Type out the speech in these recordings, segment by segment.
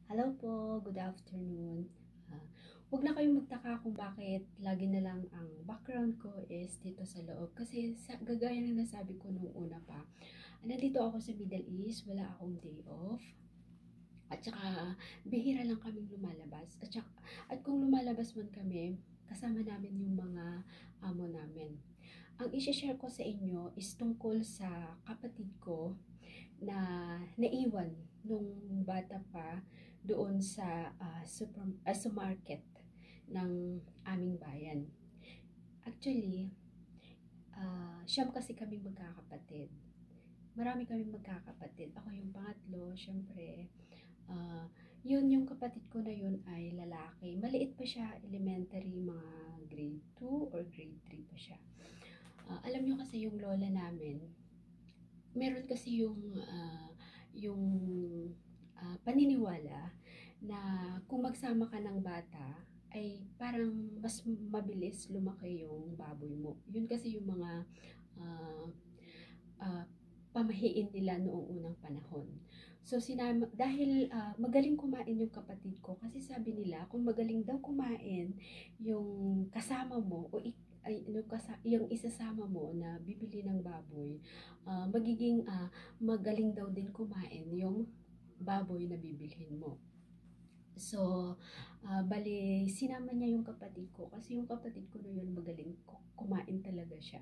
Hello po, good afternoon. Ah, Huwag na kayong magtaka kung bakit lagi na lang ang background ko is dito sa loob. Kasi gagaya ng nasabi ko nung una pa, nandito ako sa Middle East, wala akong day off. At saka, bihira lang kaming lumalabas. At kung lumalabas man kami, kasama namin yung mga amo namin. Ang isi-share ko sa inyo is tungkol sa kapatid ko na naiwan nung bata pa doon sa market ng aming bayan. Actually, siyam kasi kaming magkakapatid. Marami kaming magkakapatid. Ako yung pangatlo, syempre. ah, Yun yung kapatid ko na yun ay lalaki. Maliit pa siya, elementary, mga grade 2 or grade 3 pa siya. Alam nyo kasi yung lola namin, meron kasi yung paniniwala na kung magsama ka ng bata, ay parang mas mabilis lumaki yung baboy mo. Yun kasi yung mga ah, ah, pamahiin nila noong unang panahon. So dahil magaling kumain yung kapatid ko, kasi sabi nila kung magaling daw kumain yung kasama mo o yung isasama mo na bibili ng baboy, magiging magaling daw din kumain yung baboy na bibilhin mo. So, bale, sinama niya yung kapatid ko kasi yung kapatid ko na yun magaling kumain talaga siya.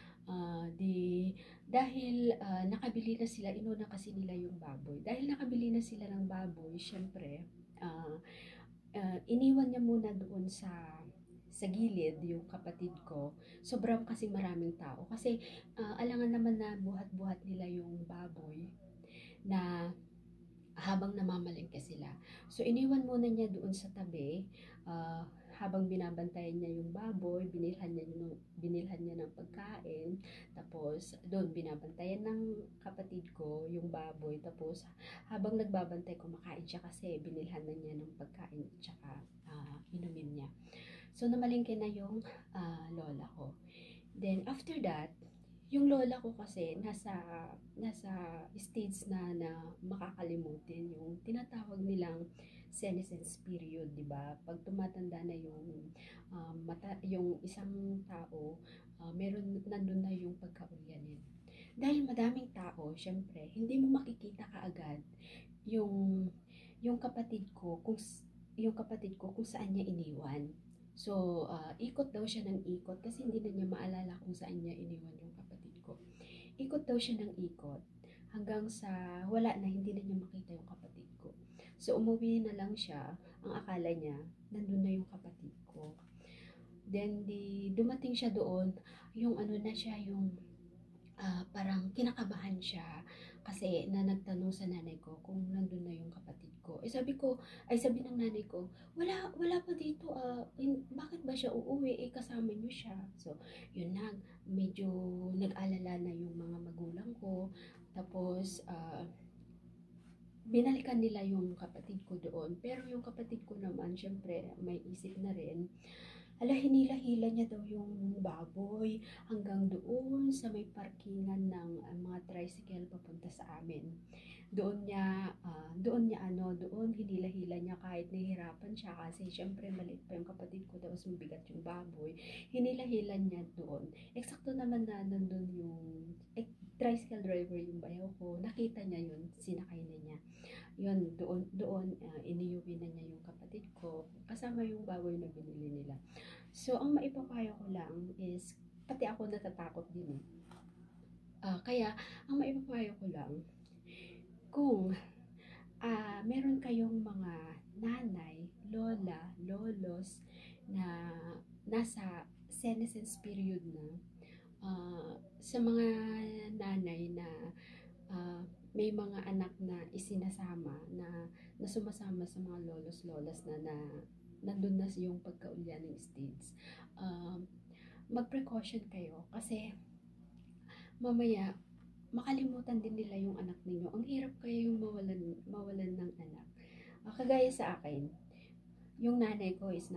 Dahil nakabili na sila, inuna kasi nila yung baboy. Dahil nakabili na sila ng baboy, syempre, iniwan niya muna doon sa gilid yung kapatid ko. Sobrang kasi maraming tao. Kasi alangan naman na buhat-buhat nila yung baboy na habang namamalengke sila. So, iniwan muna niya doon sa tabi, ah, habang binabantayan niya yung baboy, binilhan niya ng pagkain, tapos doon binabantayan ng kapatid ko yung baboy, tapos habang nagbabantay kumakain siya kasi binilhan na niya ng pagkain at saka inumin niya. So, namalengke na yung lola ko. Then, after that, yung lola ko kasi nasa stage na makakalimutin yung tinatawag nilang senescence period, 'di ba? Pag tumatanda na yung isang tao, meron nandun na yung pagkaulyanin. Dahil madaming tao, syempre, hindi mo makikita kaagad yung yung kapatid ko kung saan niya iniwan. So, ikot daw siya ng ikot kasi hindi na niya maalala kung saan niya iniwan yung kapatid ko. Ikot daw siya ng ikot hanggang sa wala na, hindi na niya makita yung kapatid ko. So, umuwi na lang siya. Ang akala niya, nandun na yung kapatid ko. Then, dumating siya doon, yung ano na siya, yung parang kinakabahan siya kasi na nagtanong sa nanay ko kung nandun na yung kapatid ko. Sabi ng nanay ko, wala pa dito, bakit ba siya uuwi? Kasama niyo siya. So, yun na, medyo nag-alala na yung mga magulang ko. Tapos, binalikan nila yung kapatid ko doon. Pero yung kapatid ko naman, syempre, may isip na rin. Hinila-hila niya daw yung baboy hanggang doon sa may parkingan ng mga tricycle papunta sa amin. Doon hinila-hila niya kahit nahihirapan siya kasi syempre maliit pa yung kapatid ko tapos mabigat yung baboy. Hinila-hila niya doon. Eksakto naman na nandun yung tricycle driver yung bayaw ko. Nakita niya yun, sinakay na niya. Yun, doon, iniuwi na niya yung kapatid ko kasama yung baboy na binili nila. So, ang maipapayo ko lang is, pati ako natatakot din eh. Kaya, ang maipapayo ko lang, kung meron kayong mga nanay, lola, lolos na nasa senescence period na, sa mga nanay na may mga anak na isinasama na sumasama sa mga lolos, lolas na nandun na yung pagkaulyaning stage, mag-precaution kayo kasi mamaya makalimutan din nila yung anak ninyo. Ang hirap kaya yung mawalan ng anak. Kagaya sa akin, yung nanay ko is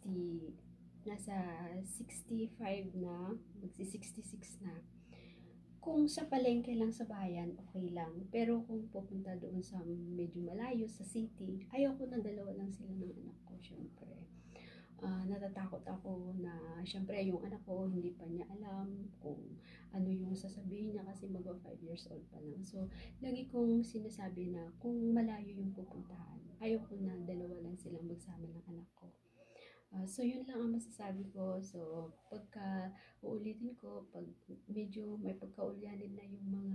nasa 65 na, magsi 66 na. Kung sa palengke lang sa bayan, okay lang. Pero kung pupunta doon sa medyo malayo, sa city, ayaw ko na dalawa lang sila ng anak ko, syempre. Natatakot ako na syempre yung anak ko hindi pa niya alam kung ano yung sasabihin niya kasi magwa 5 years old pa lang. So, lagi kong sinasabi na kung malayo yung pupuntahan, ayaw ko na dalawa lang silang magsama ng anak ko. So, yun lang ang masasabi ko. So, pagka uulitin ko, pag medyo may pagkaulyanin na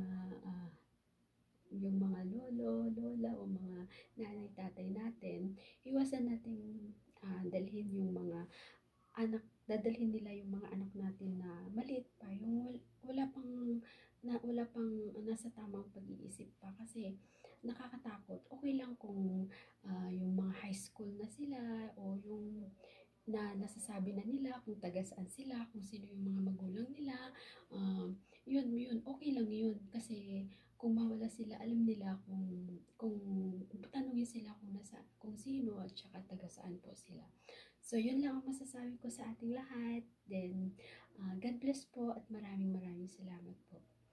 yung mga lolo, lola o mga nanay, tatay natin, iwasan natin dalhin yung mga dadalhin nila yung mga anak natin na maliit pa, yung wala pang nasa tamang pag-iisip pa kasi nakakatakot. Okay lang kung yung mga high school na sila o yung na nasasabi na nila kung taga saan sila, kung sino yung mga magulang nila, yun, okay lang yun. Kasi kung mawala sila, alam nila kung tanungin sila kung sino at saka taga saan po sila. So, yun lang ang masasabi ko sa ating lahat. Then, God bless po at maraming maraming salamat po.